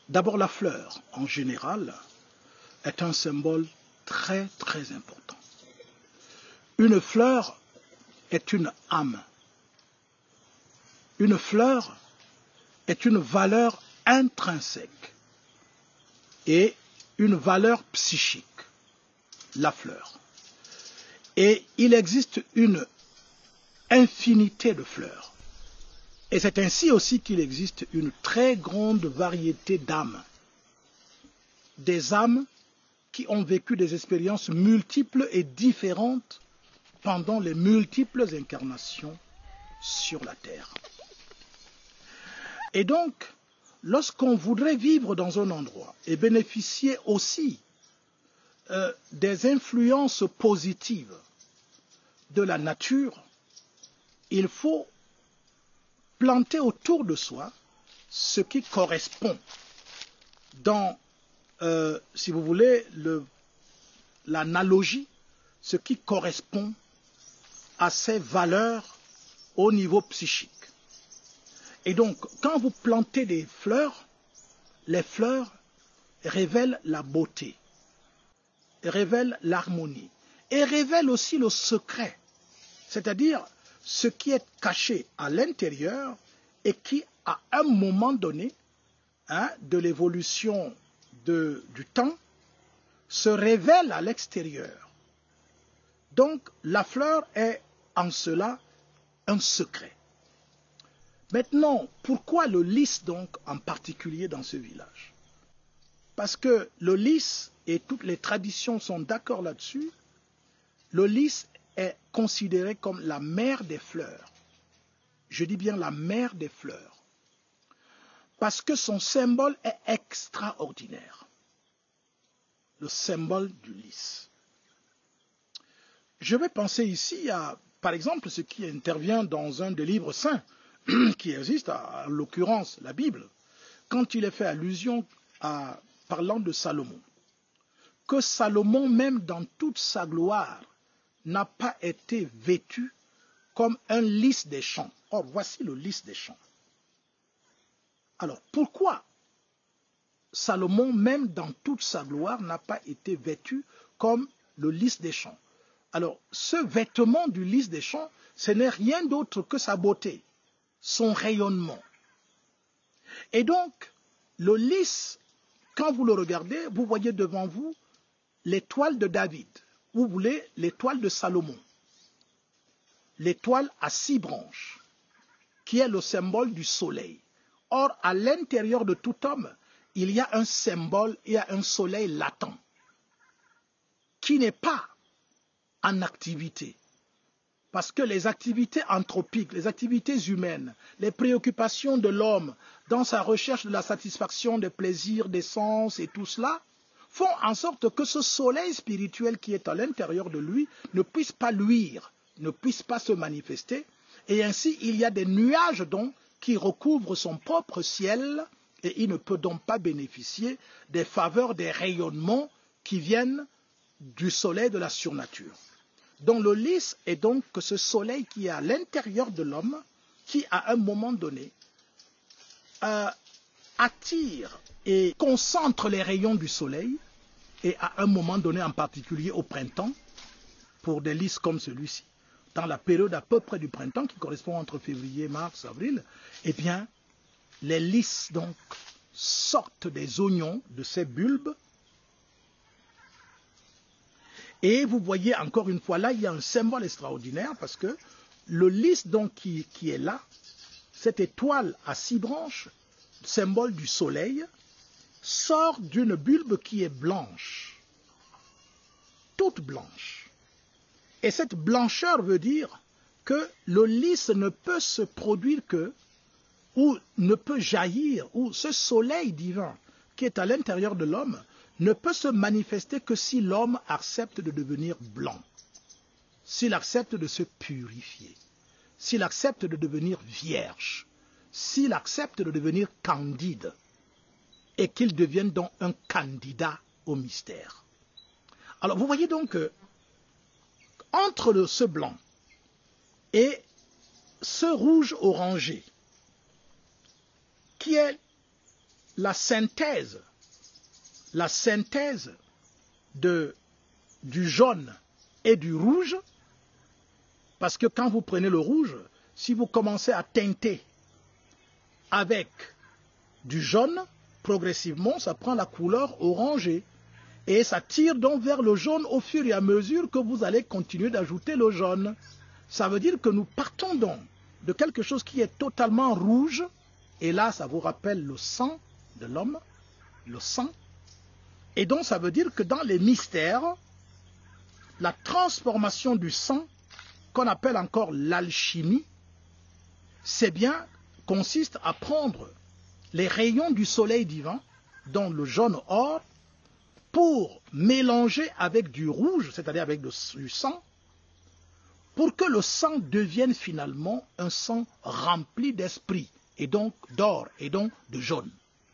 D'abord, la fleur, en général, est un symbole très, très important. Une fleur est une âme. Une fleur est une valeur intrinsèque et une valeur psychique, la fleur. Et il existe une infinité de fleurs. Et c'est ainsi aussi qu'il existe une très grande variété d'âmes. Des âmes qui ont vécu des expériences multiples et différentes pendant les multiples incarnations sur la terre. Et donc, lorsqu'on voudrait vivre dans un endroit et bénéficier aussi des influences positives de la nature, il faut planter autour de soi ce qui correspond dans, si vous voulez, l'analogie, ce qui correspond à ces valeurs au niveau psychique. Et donc, quand vous plantez des fleurs, les fleurs révèlent la beauté, révèlent l'harmonie et révèlent aussi le secret, c'est-à-dire ce qui est caché à l'intérieur et qui, à un moment donné, de l'évolution du temps, se révèle à l'extérieur. Donc, la fleur est en cela un secret. Maintenant, pourquoi le lys donc en particulier dans ce village? Parce que le lys, et toutes les traditions sont d'accord là-dessus, le lys est considéré comme la mère des fleurs. Je dis bien la mère des fleurs. Parce que son symbole est extraordinaire. Le symbole du lys. Je vais penser ici à, par exemple, ce qui intervient dans un des livres saints qui existe, en l'occurrence la Bible, quand il est fait allusion à parlant de Salomon, que Salomon, même dans toute sa gloire, n'a pas été vêtu comme un lys des champs. Or, voici le lys des champs. Alors, pourquoi Salomon, même dans toute sa gloire, n'a pas été vêtu comme le lys des champs? Alors, ce vêtement du lys des champs, ce n'est rien d'autre que sa beauté, son rayonnement. Et donc, le lys, quand vous le regardez, vous voyez devant vous l'étoile de David, ou vous voulez l'étoile de Salomon, l'étoile à 6 branches, qui est le symbole du soleil. Or, à l'intérieur de tout homme, il y a un symbole, il y a un soleil latent, qui n'est pas en activité. Parce que les activités anthropiques, les activités humaines, les préoccupations de l'homme dans sa recherche de la satisfaction des plaisirs, des sens et tout cela, font en sorte que ce soleil spirituel qui est à l'intérieur de lui ne puisse pas luire, ne puisse pas se manifester. Et ainsi, il y a des nuages donc qui recouvrent son propre ciel et il ne peut donc pas bénéficier des faveurs, des rayonnements qui viennent du soleil de la surnature. Donc le lys est donc ce soleil qui est à l'intérieur de l'homme, qui à un moment donné attire et concentre les rayons du soleil, et à un moment donné en particulier au printemps, pour des lys comme celui-ci, dans la période à peu près du printemps qui correspond entre février, mars, avril, eh bien les lys donc sortent des oignons de ces bulbes. Et vous voyez encore une fois là, il y a un symbole extraordinaire parce que le lys donc qui est là, cette étoile à 6 branches, symbole du soleil, sort d'une bulbe qui est blanche, toute blanche. Et cette blancheur veut dire que le lys ne peut se produire que, ou ne peut jaillir, ou ce soleil divin qui est à l'intérieur de l'homme ne peut se manifester que si l'homme accepte de devenir blanc, s'il accepte de se purifier, s'il accepte de devenir vierge, s'il accepte de devenir candide, et qu'il devienne donc un candidat au mystère. Alors vous voyez donc que entre ce blanc et ce rouge orangé, qui est la synthèse du jaune et du rouge, parce que quand vous prenez le rouge, si vous commencez à teinter avec du jaune, progressivement, ça prend la couleur orangée. Et ça tire donc vers le jaune au fur et à mesure que vous allez continuer d'ajouter le jaune. Ça veut dire que nous partons donc de quelque chose qui est totalement rouge. Et là, ça vous rappelle le sang de l'homme, le sang. Et donc, ça veut dire que dans les mystères, la transformation du sang, qu'on appelle encore l'alchimie, c'est bien, consiste à prendre les rayons du soleil divin, dont le jaune or, pour mélanger avec du rouge, c'est-à-dire avec du sang, pour que le sang devienne finalement un sang rempli d'esprit, et donc d'or, et donc de jaune.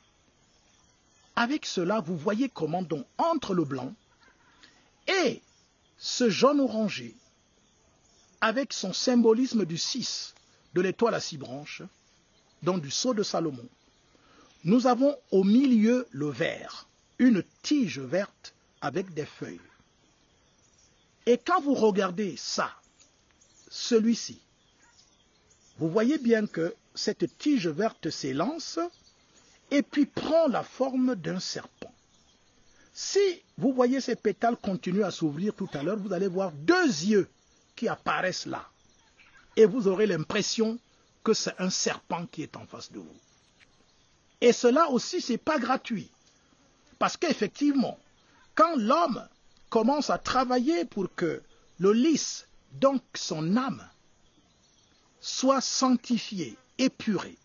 Avec cela, vous voyez comment donc entre le blanc et ce jaune orangé, avec son symbolisme du 6, de l'étoile à 6 branches, donc du sceau de Salomon, nous avons au milieu le vert, une tige verte avec des feuilles. Et quand vous regardez ça, celui-ci, vous voyez bien que cette tige verte s'élance et puis prend la forme d'un serpent. Si vous voyez ces pétales continuer à s'ouvrir tout à l'heure, vous allez voir 2 yeux qui apparaissent là. Et vous aurez l'impression que c'est un serpent qui est en face de vous. Et cela aussi, ce n'est pas gratuit. Parce qu'effectivement, quand l'homme commence à travailler pour que le lys, donc son âme, soit sanctifié, épuré,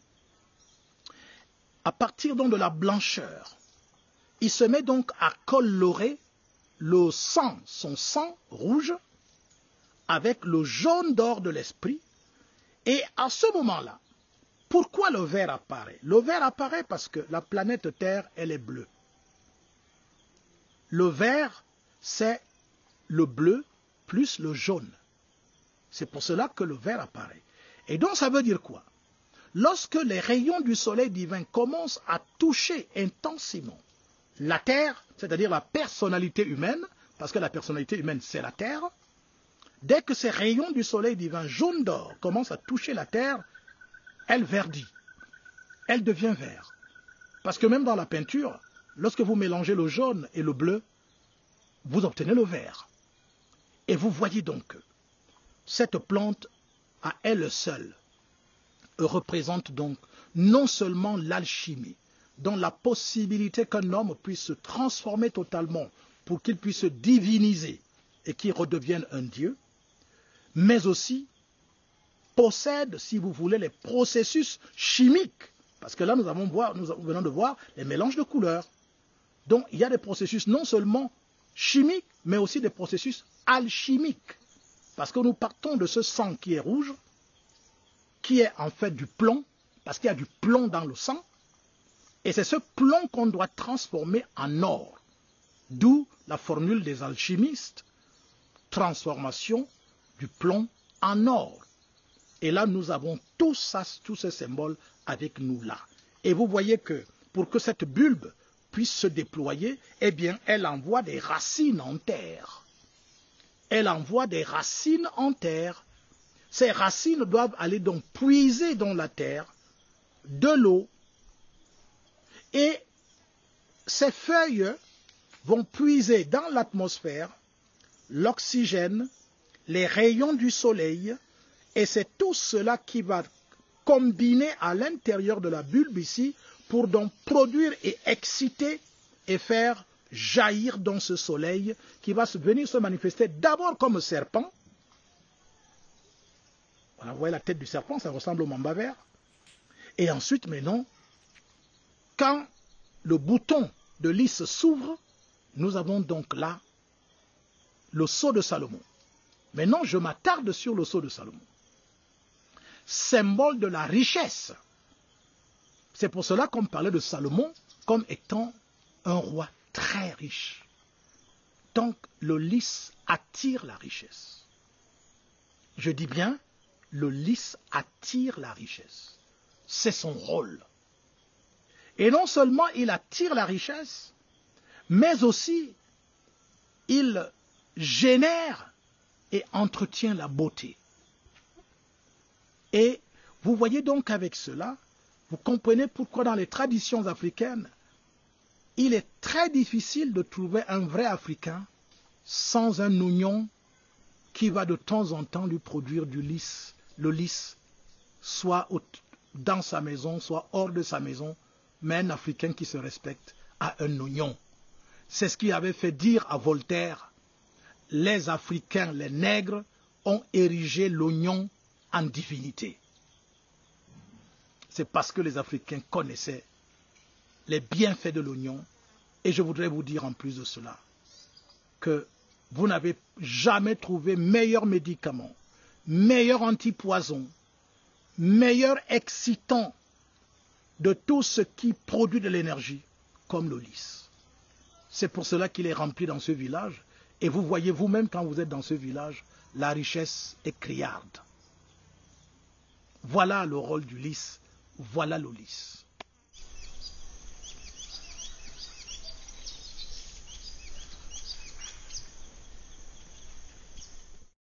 à partir donc de la blancheur, il se met donc à colorer le sang, son sang rouge, avec le jaune d'or de l'esprit. Et à ce moment-là, pourquoi le vert apparaît? Le vert apparaît parce que la planète Terre, elle est bleue. Le vert, c'est le bleu plus le jaune. C'est pour cela que le vert apparaît. Et donc ça veut dire quoi? Lorsque les rayons du soleil divin commencent à toucher intensément la Terre, c'est-à-dire la personnalité humaine, parce que la personnalité humaine c'est la Terre, dès que ces rayons du soleil divin jaune d'or commencent à toucher la Terre, elle verdit, elle devient vert. Parce que même dans la peinture, lorsque vous mélangez le jaune et le bleu, vous obtenez le vert. Et vous voyez donc que cette plante, à elle seule, représente donc non seulement l'alchimie, dont la possibilité qu'un homme puisse se transformer totalement pour qu'il puisse se diviniser et qu'il redevienne un Dieu, mais aussi possède, si vous voulez, les processus chimiques. Parce que là, nous venons de voir les mélanges de couleurs. Donc, il y a des processus non seulement chimiques, mais aussi des processus alchimiques. Parce que nous partons de ce sang qui est rouge, qui est en fait du plomb, parce qu'il y a du plomb dans le sang, et c'est ce plomb qu'on doit transformer en or. D'où la formule des alchimistes, transformation du plomb en or. Et là, nous avons tous ces symboles avec nous là. Et vous voyez que pour que cette bulbe puisse se déployer, eh bien, elle envoie des racines en terre. Elle envoie des racines en terre. Ces racines doivent aller donc puiser dans la terre de l'eau. Et ces feuilles vont puiser dans l'atmosphère l'oxygène, les rayons du soleil, et c'est tout cela qui va combiner à l'intérieur de la bulbe ici pour donc produire et exciter et faire jaillir dans ce soleil qui va venir se manifester d'abord comme serpent. Voilà, vous voyez la tête du serpent, ça ressemble au mamba vert. Et ensuite, maintenant, quand le bouton de lys s'ouvre, nous avons donc là le sceau de Salomon. Maintenant, je m'attarde sur le sceau de Salomon. Symbole de la richesse. C'est pour cela qu'on parlait de Salomon comme étant un roi très riche. Donc, le lys attire la richesse. Je dis bien, le lys attire la richesse. C'est son rôle. Et non seulement il attire la richesse, mais aussi il génère et entretient la beauté. Et vous voyez donc avec cela, vous comprenez pourquoi dans les traditions africaines, il est très difficile de trouver un vrai Africain sans un oignon qui va de temps en temps lui produire du lys, le lys, soit dans sa maison, soit hors de sa maison, mais un Africain qui se respecte a un oignon. C'est ce qui avait fait dire à Voltaire, les Africains, les nègres, ont érigé l'oignon en divinité. C'est parce que les Africains connaissaient les bienfaits de l'oignon. Et je voudrais vous dire en plus de cela, que vous n'avez jamais trouvé meilleur médicament, meilleur antipoison, meilleur excitant de tout ce qui produit de l'énergie, comme le lys. C'est pour cela qu'il est rempli dans ce village. Et vous voyez vous-même quand vous êtes dans ce village, la richesse est criarde. Voilà le rôle du lys, voilà le lys.